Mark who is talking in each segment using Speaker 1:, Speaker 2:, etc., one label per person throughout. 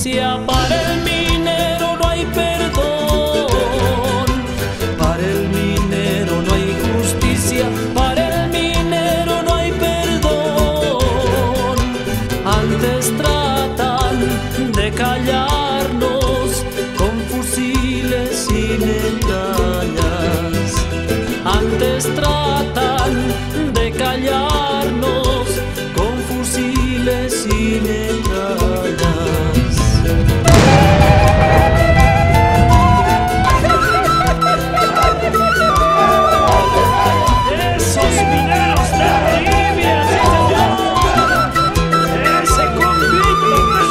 Speaker 1: justicia, para el minero no hay perdón. Para el minero no hay justicia, para el minero no hay perdón. Antes tratan de callarnos con fusiles y metrallas. Antes tratan de callarnos con fusiles y metrallas. Esos mineros de Bolivia, sí señor, ese conflicto que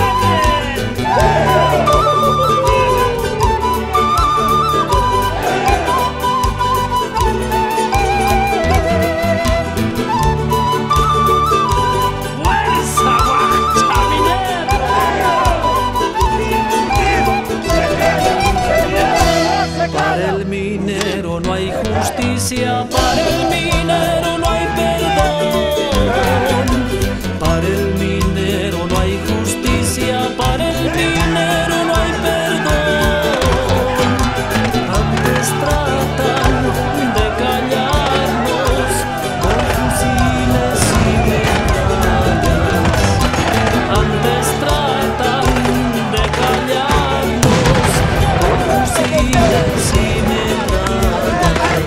Speaker 1: justicia, para el minero no hay perdón. Para el minero no hay justicia, para el minero no hay perdón. Antes tratan de callarnos con fusiles y metrallas. Antes tratan de callarnos con fusiles y metrallas.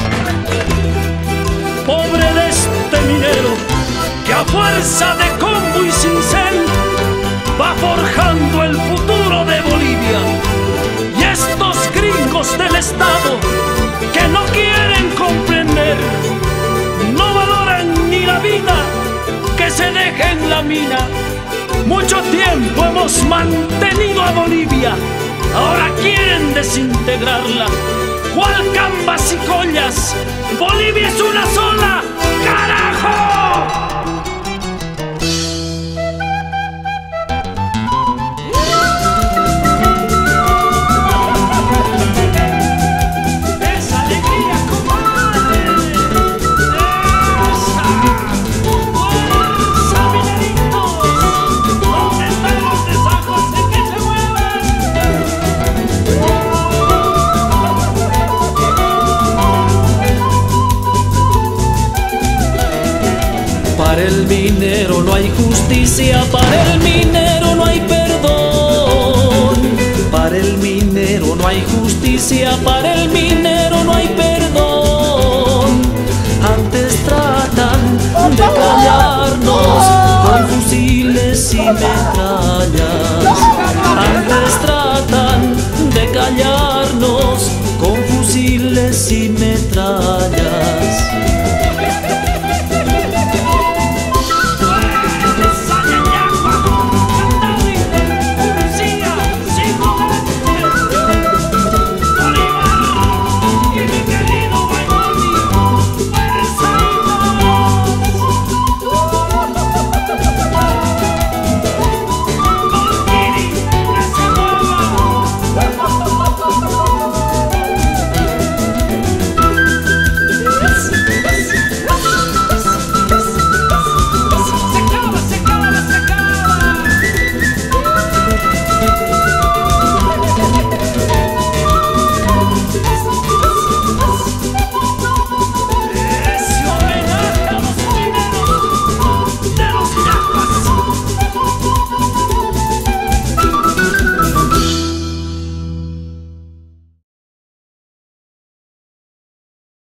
Speaker 1: Pobre de este minero que a fuerza de combo y cincel va forjando el futuro de Bolivia. Y estos gringos del Estado que no quieren comprender, no valoran ni la vida que se deja en la mina. Mucho tiempo hemos mantenido a Bolivia, ahora quieren desintegrarla. ¿Cuál Cambas y Collas? ¡Bolivia es una sola! ¡Carajo! ¡Esa alegría, compadre! ¡Esa! ¡Fuerza, mineritos! ¿Dónde están los desajos de que se muevan? Para el minero no hay justicia, para el minero no hay perdón. Para el minero no hay justicia, para el minero no hay perdón. Antes tratan de callarnos con fusiles y metrallas.